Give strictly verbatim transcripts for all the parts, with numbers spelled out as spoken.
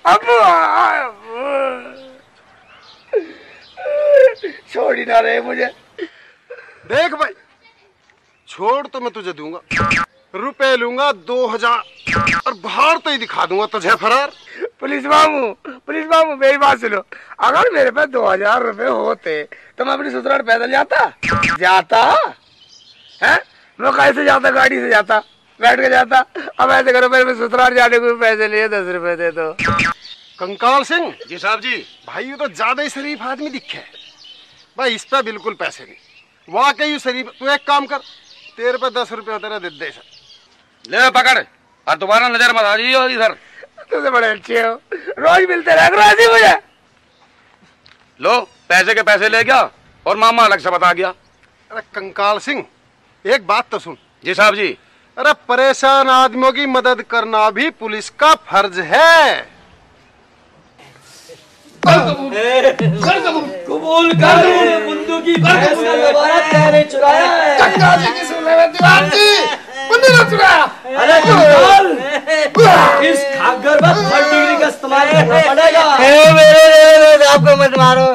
अबू छोड़ ही ना रहे मुझे। देख भाई, छोड़ तो मैं तुझे दूंगा, रुपए लूंगा दो हजार और बाहर तो ही दिखा दूंगा तुझे फरार। पुलिस मामू, पुलिस मामू मेरी बात सुनो, अगर मेरे पास दो हजार रुपए होते तो मैं अपनी ससुराल पैदल जाता जाता है? मैं कैसे जाता? गाड़ी से जाता, बैठ के जाता। अब ऐसे करो, मेरे ससुराल जाने को पैसे लिए, दस रुपए दे दो। कंकाल सिंह जी साहब जी। भाई ये तो ज्यादा ही शरीफ आदमी दिखे भाई, इस पे बिल्कुल पैसे नहीं। वाकई शरीफ। तू एक काम कर, तेरे पे दस रुपए तेरा दे दे। ले पकड़ और दोबारा नजर मत आ जाइयो इधर। तुझे बड़े अच्छे हो, रोज मिलते रह करो मुझे। लो पैसे के पैसे ले गया और मामा अलग से बता गया। अरे कंकाल सिंह एक बात तो सुन। जी साहब जी। अरे परेशान आदमियों की मदद करना भी पुलिस का फर्ज है। कबूल कर मुंडू की तेरे चुराया है। कंकाल जी की सुन ले दीवार जी, मुंडू ने चुराया। अरे कंकाल, इस खागर में थर्ड डिग्री का इस्तेमाल करना पड़ेगा। मेरे आपको मत मारो।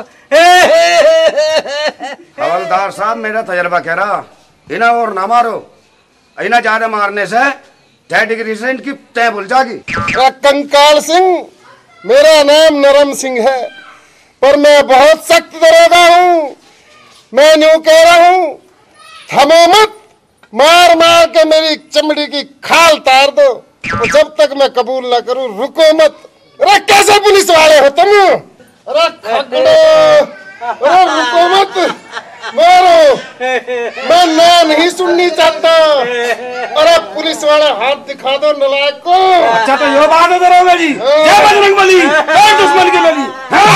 हवलदार साहब मेरा तजर्बा कह रहा, इन्हें और ना मारो, इन्हें ज्यादा मारने से थर्ड डिग्री से इनकी तय भूल जाएगी। कंकाल सिंह मेरा नाम नरम सिंह है, पर मैं बहुत सख्त दरोगा हूँ। मैं यूं कह रहा हूँ, थमो मत, मार मार के मेरी चमड़ी की खाल तार दो। तो जब तक मैं कबूल न करूँ रुको मत। अरे कैसे पुलिस वाले हो तुम? अरे खगड़ो, अरे रुको मत, मारो। मैं ना नहीं सुननी चाहता। अरे पुलिस वाले हाथ दिखा दो नलायक को। अच्छा तो ये बात है दरोगा जी, जय बजरंगबली, जय दुश्मन की बली।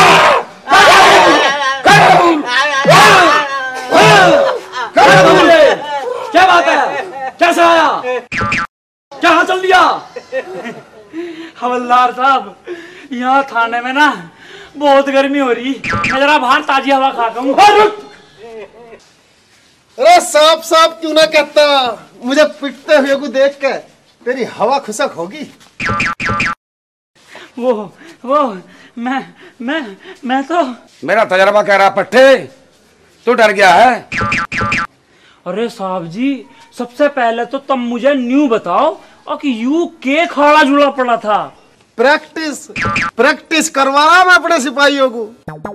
क्या बात है? कैसे आया? क्या चल दिया? हवलदार साहब यहाँ थाने में ना बहुत गर्मी हो रही, मैं जरा बाहर ताजी हवा खा के हूँ। अरे साफ साफ क्यों ना कहता, मुझे पिटते हुए को देख के तेरी हवा खुशक होगी। वो वो मैं मैं मैं तो मेरा तजर्बा कह रहा पट्टे, तू डर गया है? अरे साहब जी, सबसे पहले तो तुम मुझे न्यू बताओ और कि यू के खाड़ा झूला पड़ा था। प्रैक्टिस प्रैक्टिस करवा रहा मैं अपने सिपाहियों को।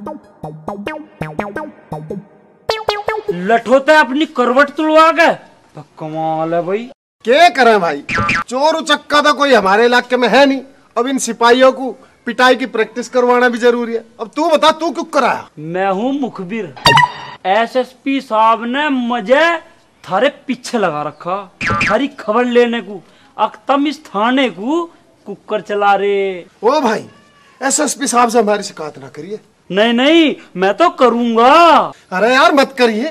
लठोते अपनी करवट तुड़वा के तो कमाल है भाई। क्या करें भाई, चोर उचक्का तो कोई हमारे इलाके में है नहीं। अब इन सिपाहियों को पिटाई की प्रैक्टिस करवाना भी जरूरी है। अब तू बता, तू क्यों कराया? मैं हूँ मुखबिर, एसएसपी साहब ने मुझे थारे पीछे लगा रखा, थारी खबर लेने को। अब तुम इस थाने को कुकर चला रहे। ओ भाई, एसएसपी साहब से हमारी शिकायत ना करिए। नहीं नहीं, मैं तो करूंगा। अरे यार मत करिए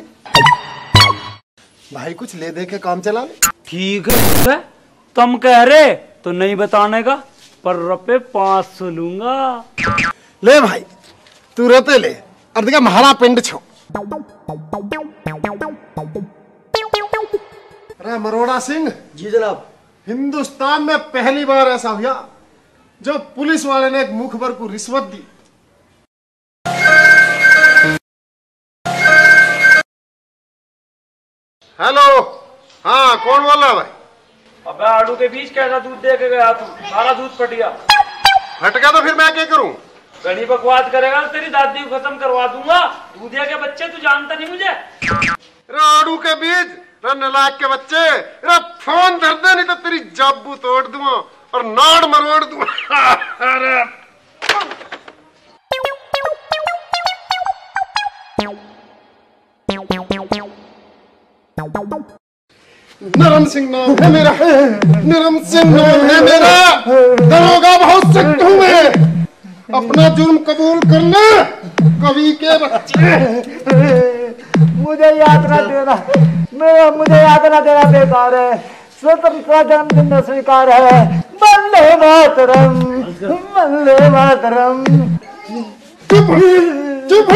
भाई, कुछ ले दे के काम चला ले। ठीक है, तुम कह रहे तो नहीं बताने का, पर रुपए पाँच सौ लूंगा। ले भाई, तू रुपए ले और देखा महारा पिंड छो। अरे मरोड़ा सिंह जी जनाब। हिंदुस्तान में पहली बार ऐसा हुआ जो पुलिस वाले ने एक मुखबर को रिश्वत दी। हेलो, हाँ कौन बोल रहा है भाई? अबे आलू के बीच कैसा दूध दे के गया तू? सारा दूध फट गया। फट गया तो फिर मैं क्या करूं? घनी बकवास करेगा तो तेरी दादी को खत्म करवा दूंगा। दूधिया के बच्चे, तू जानता नहीं मुझे? आड़ू के बीज, नलायक के बच्चे, फोन धर दे नहीं तो तेरी जाबू तोड़ दूंगा और नाड़ मरोड़ दूंगा। अरे नरम सिंह नाम है मेरा, नरम सिंह नाम है मेरा। दरोगा बहुत सख्त हूं मैं, अपना जुर्म कबूल करना कवि के बच्चे। मुझे यातना देना, मेरा मुझे यातना देना बेकार है। स्वतंत्रता जन्मदिन स्वीकार है। वंदे मातरम, वंदे मातरम। चुप चुप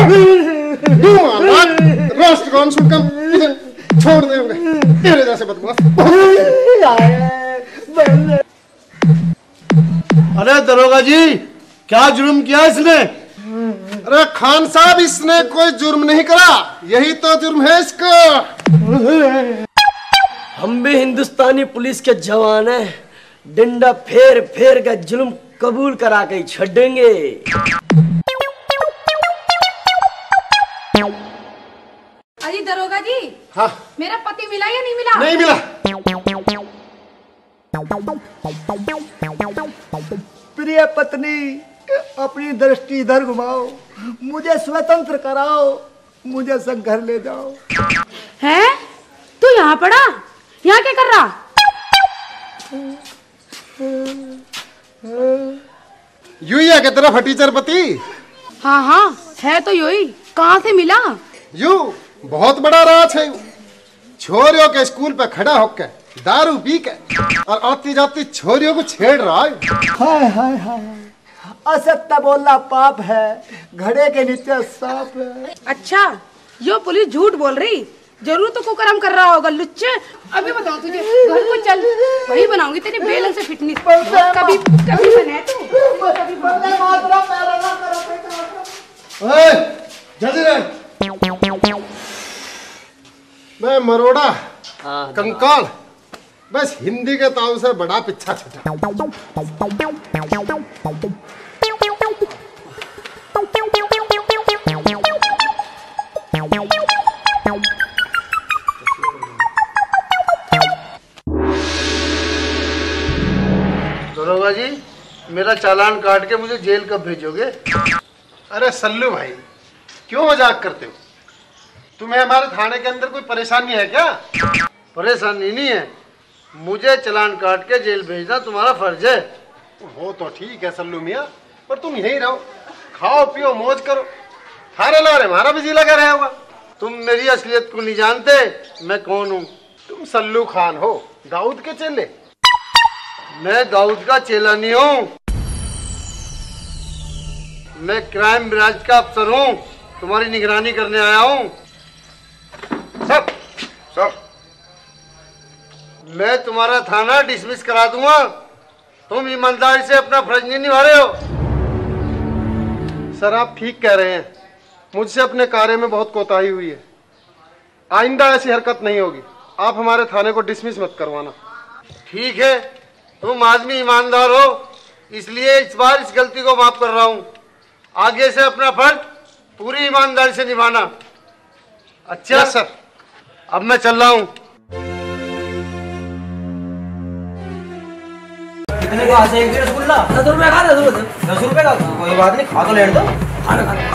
राष्ट्रगान सुनकर छोड़ देंगे तेरे जैसे बदमाश। अरे दरोगा जी, क्या जुर्म किया इसने? अरे खान साहब, इसने कोई जुर्म नहीं करा, यही तो जुर्म है इसका। हम भी हिंदुस्तानी पुलिस के जवान हैं, डंडा फेर फेर का जुल्म कबूल करा के छोड़ेंगे। अजी दरोगा जी, हाँ, मेरा पति मिला या नहीं मिला? नहीं मिला। प्रिय पत्नी, अपनी दृष्टि इधर घुमाओ, मुझे स्वतंत्र कराओ, मुझे संग घर ले जाओ। हैं? तू यहाँ पड़ा? यहाँ क्या कर रहा? यूं ही है कि तेरा फटीचर पति? हाँ हाँ, है तो यही। कहाँ से मिला? यूं बहुत बड़ा राज है। छोरियों के स्कूल पे खड़ा होकर दारू पी के और आती जाती छोरियों को छेड़ रहा है। हाय हाय हाय, असत्य बोलना पाप है, घड़े के नीचे सांप है। अच्छा, यो पुलिस झूठ बोल रही, जरूर तो कुकर्म कर रहा होगा लुच्चे। अभी बताओ तुझे, घर को चल, वही बनाऊंगी तेरी बेलन से फिटनेस। कभी कभी बने तू, कभी बने मातरा पैरा ना करो। ओए, जल्दी रह। मैं मरोड़ा कंकाल, बस हिंदी के ताऊ से बड़ा पिछा छटा। दरोगा जी, मेरा चालान काट के मुझे जेल कब भेजोगे? अरे सल्लू भाई, क्यों मजाक करते हो? तुम्हें हमारे थाने के अंदर कोई परेशानी है क्या? परेशानी नहीं है, मुझे चालान काट के जेल भेजना तुम्हारा फर्ज है। वो तो ठीक है सल्लू मियाँ, पर तुम यहीं रहो, खाओ पियो मौज करो, थाने लारे हमारा भी जी लगा रहा होगा। तुम मेरी असलियत को नहीं जानते, मैं कौन हूँ। तुम सल्लू खान हो, दाऊद के चेले। मैं दाऊद का चेला नहीं हूँ, मैं क्राइम ब्रांच का अफसर हूँ, तुम्हारी निगरानी करने आया हूँ। सब सब मैं तुम्हारा थाना डिसमिस करा दूंगा, तुम ईमानदारी से अपना फर्ज नहीं निभा रहे हो। सर आप ठीक कह रहे हैं, मुझसे अपने कार्य में बहुत कोताही हुई है, आइंदा ऐसी हरकत नहीं होगी। आप हमारे थाने को डिसमिस मत करवाना। ठीक है, तुम आदमी ईमानदार हो, इसलिए इस बार इस गलती को माफ कर रहा हूँ। आगे से अपना फर्ज पूरी ईमानदारी से निभाना। अच्छा सर, अब मैं चल रहा हूँ। कितने का है एक रसगुल्ला? दस रुपए का, दस रुपए दस रुपए का कोई बात नहीं, खा तो लेने दो। खाना खाना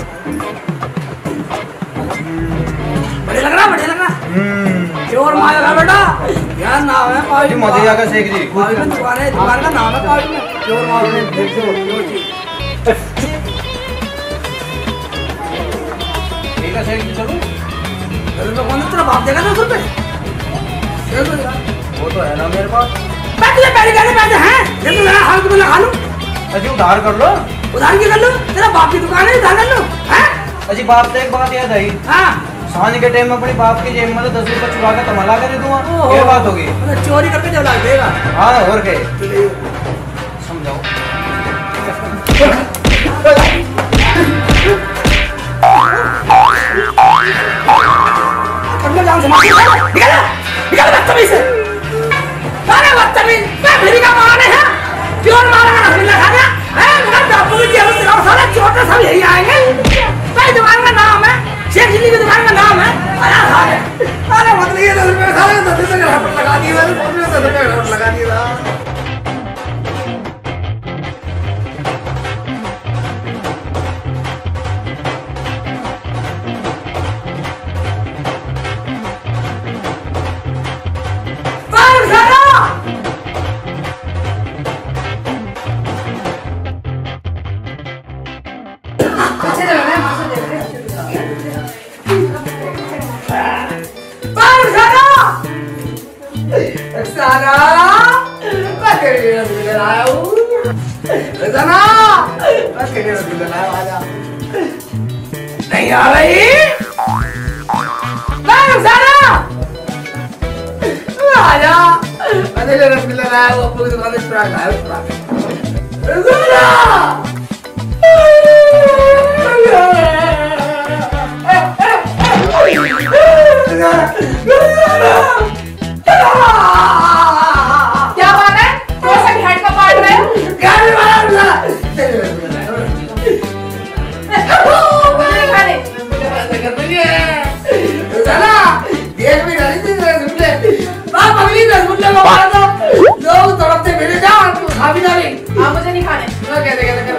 बढ़िया लग रहा, बढ़िया लग रहा। प्योर माल का बेटा, क्या नाम है? पार्टी मदिरा का शेख जी। पार्टी में दुकान है, दुकान का नाम है पार्टी में प्योर माल में। देखो ठीक है शेख जी, चलो दस रुपए कौन तेरा बाप देगा? दस रुपए वो तो है ना मेरे पास। मैं तुझे पहले कहने पैसे हैं, ये तो मेरा हाल तुम्हें लगा लूं। अजी उधार कर लो। उधार की कर लो? तेरा बाप की दुकान है, उधार कर लो। हैं? अजी बाप से एक बात याद आई। हाँ। शादी के टाइम में अपनी बाप की जेब में तो दस रुपए चुरा के तमाला कर दूंगा, ये बात होगी। चोरी करके जब लाग देगा। हाँ और क्या? समझाओ। निकल निकल बदतमीज से। अरे बदतमीज, मैं मेरी का मार है, प्योर मार का रसगुल्ला खा गया है। मेरा बापू की जेब से सारा छोटे सब यही आएंगे। मेरी दुकान का नाम है शेख जी की दुकान का नाम है। अरे अरे मतलब ये दस रुपये खा रहे, दस रुपये का रफट लगा दिया मैंने, दस रुपये का रफट लगा दिया। नहीं आ रही आजा, रसगुल्ला लाया वो पूरी दुकान से चुरा खाया। Rasgulla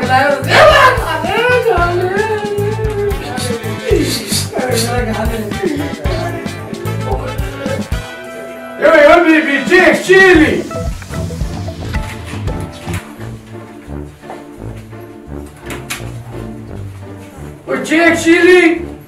Hey, habibi, check chili. वो चेक चिली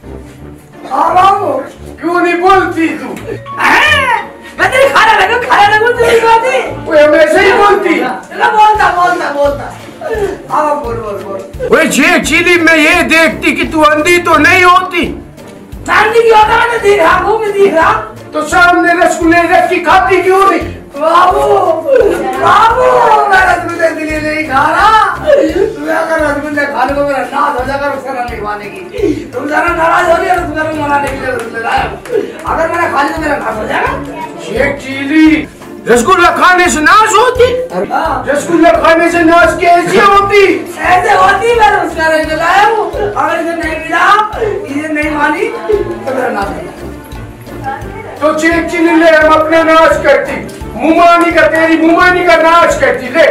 क्यों नहीं बोलती तू? मैं तेरी खाना लगू खाना लगू तेरी बाती वो हमेशा ही बोलती। ना बोलता बोलता बोलता हाँ बोल बोल बोल। वो चेक चिली में ये देखती कि तू अंधी तो नहीं होती। चांदी की होता मैंने दिख रहा मुंह में दिख रहा तो सामने रसगुल्ले रख की खाती क्यों नहीं? बाबू बाबू मैं रसगुल्ले दिल्ली नहीं खा रहा। तुम्हें अगर रसगुल्ले खाने को मेरा नाश हो जाएगा उसका रंग लिखवाने की तुम जरा नाराज हो गए रसगुल्ले मनाने के लिए रसगुल्ले लाया अगर मैंने खा लिया तो मेरा नाश हो जाएगा। शेख चिली रसगुल्ला खाने से नाश होती? रसगुल्ला खाने से नाश कैसे होती? ऐसे होती मैंने उसका रंग लाया हूँ अगर इसे नहीं मिला इसे नहीं मानी तो मेरा नाश हो जाएगा। तो चेक चिली ले हम अपना नाश करती मुमानी का तेरी मुमानी का नाश करती ले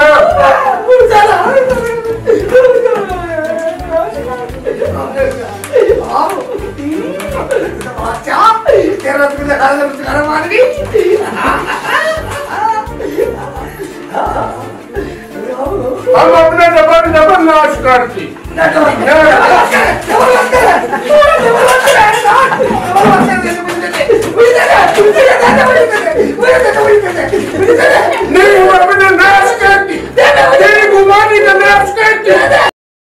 हम अपना डबल डबल नाश करती नहीं हुआ अपना नाश करती तेरी गुमानी का नाश करती।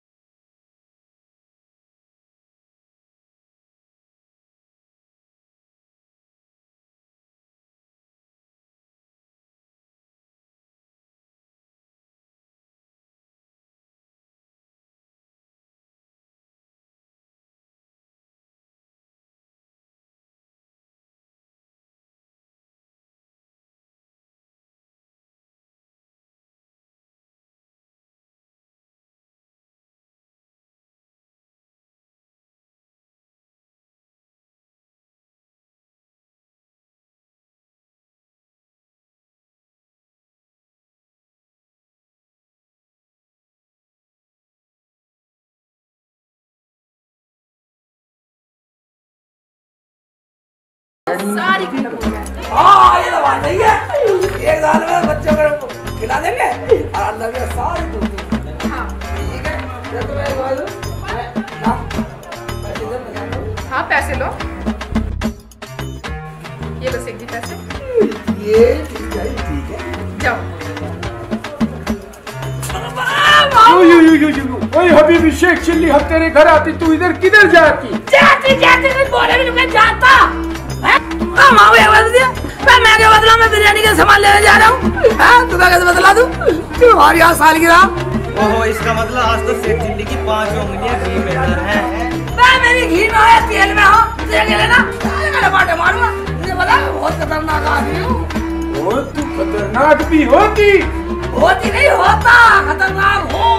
सारी खत्म हो गया। हाँ ये तो बात सही है एक साल में बच्चों को खिला देंगे और अल्लाह के सारी दूध हाँ ठीक है ये तो मैं बोल ना पैसे दे मैं हाँ पैसे लो ये लो सेठ जी पैसे ये ठीक है ठीक है जाओ। ओए हबीबी शेख चिल्ली हम तेरे घर आती तू इधर किधर जाती? जाती जाती मैं बोले भी नहीं जाता हैं हाँ माँ ये बता दिया मैं मैं क्या बदला मैं बिरयानी का सामान लेने जा रहा हूँ हाँ तुम्हें कैसे बदला दूँ तुम्हारी आज साल की रात ओहो इसका मतलब आज तो शेख चिल्ली की पांच उंगलियां घी में अंदर हैं मैं मेरी घी में है तेल में हो तुझे क्या लेना मैं बाटे मारूंगा मुझे पता बहुत खतरनाक आदमी हूँ। ओ तू खतरनाक भी होती होती नहीं होता खतरनाक हो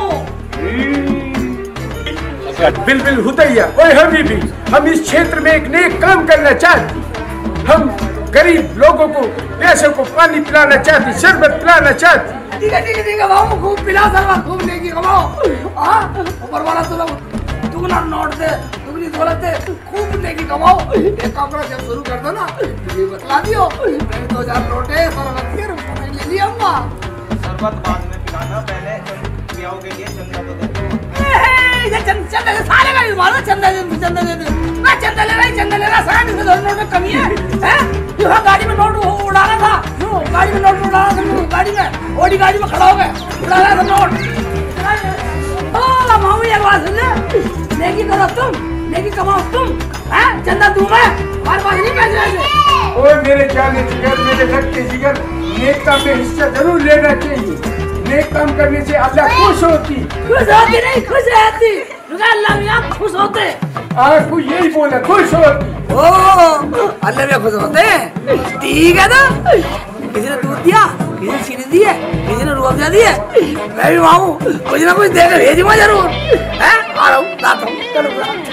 बिल्कुल हुतैया। ओए हबीबी हम इस क्षेत्र में एक नेक काम करना चाहते हम गरीब लोगों को पैसों को पानी पिलाना चाहते शरबत पिलाना चाहते। ठीक है ठीक है ठीक है बाबू खूब पिला शरबत खूब नेकी कमाओ हाँ ऊपर वाला तो दुगना नोट दे दुगनी दौलत दे खूब नेकी कमाओ एक काम करो जब शुरू कर दो ना ये बतला दियो मैंने दो हजार नोटे शरबत के ले लिया शरबत बाद में पिलाना पहले ब्याह के लिए चंदा तो दे ये चंदा चंदा सारे का मारो चंदा दे चंदा दे मैं चंदा ले रहा चंदा ले रहा सारे में नोट में कमी है हैं यहाँ गाड़ी में नोट उड़ाना था क्यों गाड़ी में नोट उड़ाना था गाड़ी में ओडी गाड़ी में खड़ा हो गए उड़ाना था नोट ओ मामू ये बात सुन ले नेकी करो तुम नेकी कमाओ तुम हैं चंदा दूं मैं हमारे पास नहीं पैसे ऐसे ओए मेरे जाने जिगर मेरे लगते जिगर नेक काम में हिस्सा जरूर लेना चाहिए नेक काम करने से अल्लाह खुश होती खुश होती नहीं खुश रहती अल्लाह में खुश होते आपको यही बोला खुश होती ओ अल्लाह में खुश होते ठीक है ना किसी ने दूध दिया किसी ने चीनी दी है किसी ने रूअफ़ज़ा दी है मैं भी मांगू कुछ ना कुछ देकर भेजूंगा जरूर हैं आ रहा हूँ लाता हूँ चलो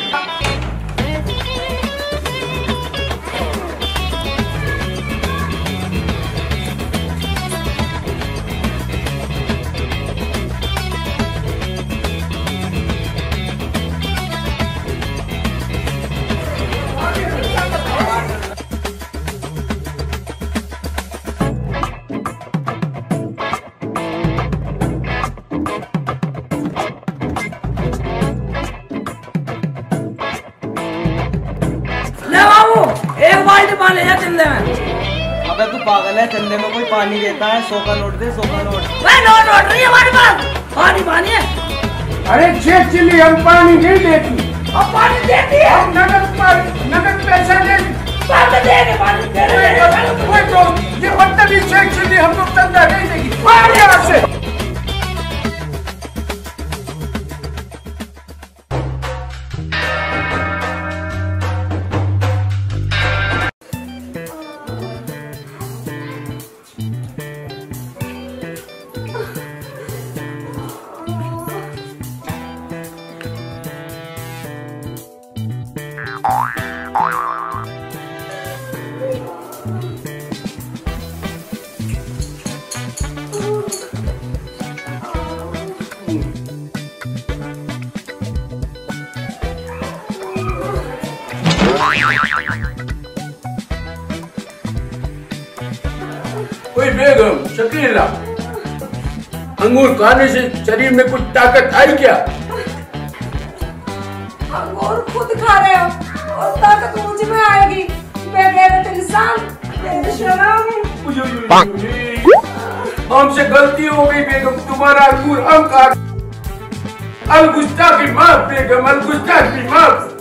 पानी है चंदे में। अबे तू पागल है, चंदे में कोई पानी देता है? सौ का नोट दे, सौ का नोट। भाई नोट नोट नहीं है हमारे पास, पानी पानी है। अरे छह चिल्ली हम पानी नहीं देती, अब पानी देती है, हम नगद पानी नगद पैसा देती। पानी देंगे, पानी देंगे। कोई तो ये बदतमीज छह चिल्ली हमको चंदा नहीं देगी। पानी यहाँ से। कोई बेगम शकीला, अंगूर खाने से शरीर में कुछ ताकत आई क्या? अंगूर खुद खा रहे हो और ताकत मुझ में आएगी। बेगैरत इंसान, बेशरम। हमसे गलती हो गई बेगम, तुम्हारा अंगूर हम खा। अलगुस्ता की माफ बेगम, अलगुस्ता की माफ।